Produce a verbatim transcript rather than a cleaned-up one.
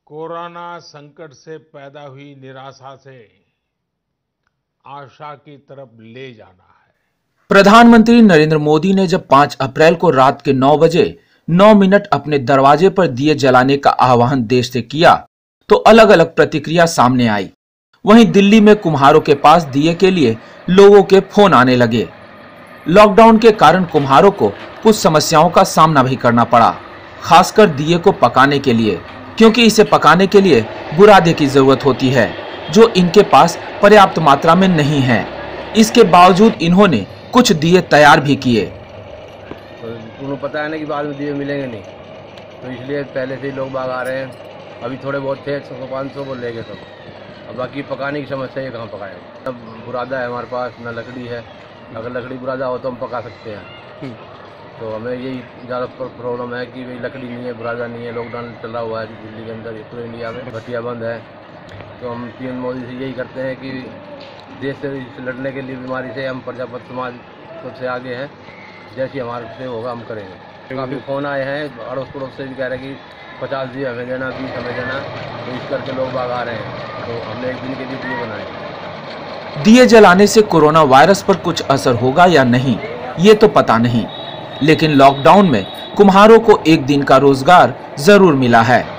Corona संकट से पैदा हुई निराशा से आशा की तरफ ले जाना है। प्रधानमंत्री नरेंद्र मोदी ने जब पाँच अप्रैल को रात के नौ बजे नौ मिनट अपने दरवाजे पर दिए जलाने का आह्वान देश से किया तो अलग अलग प्रतिक्रिया सामने आई। वहीं दिल्ली में कुम्हारों के पास दिए के लिए लोगों के फोन आने लगे। लॉकडाउन के कारण कुम्हारों को कुछ समस्याओं का सामना भी करना पड़ा, खासकर दिए को पकाने के लिए, क्योंकि इसे पकाने के लिए बुरादे की जरूरत होती है जो इनके पास पर्याप्त मात्रा में नहीं है। इसके बावजूद इन्होंने कुछ दिए तैयार भी किए। तो उन्हें पता है ना कि बाद में दिए मिलेंगे नहीं, तो इसलिए पहले से ही लोग बाग आ रहे हैं। अभी थोड़े बहुत थे, सौ पाँच सौ को ले गए सब। अब बाकी पकाने की समस्या है, कहाँ पकाएंगे। अब बुरादा है हमारे पास, ना लकड़ी है। अगर लकड़ी बुरादा हो तो हम पका सकते हैं। तो हमें यही ज़्यादा प्रॉब्लम है कि भाई लकड़ी नहीं है, बुरादा नहीं है। लॉकडाउन चल रहा हुआ है दिल्ली के अंदर, पूरे इंडिया में भट्टियाँ बंद है। तो हम पीएम मोदी से यही करते हैं कि देश से लड़ने के लिए बीमारी से हम प्रजापत समाज सबसे आगे हैं। जैसे हमारे से होगा हम करेंगे। काफ़ी फ़ोन आए हैं अड़ोस पड़ोस से भी, कह रहे हैं कि पचास दिए हमें देना, बीस हमें देना। तो इस करके लोग बाग आ रहे हैं। तो हमने एक दिन के लिए दिए बनाए। दिए जलाने से कोरोना वायरस पर कुछ असर होगा या नहीं, ये तो पता नहीं, लेकिन लॉकडाउन में कुम्हारों को एक दिन का रोजगार जरूर मिला है।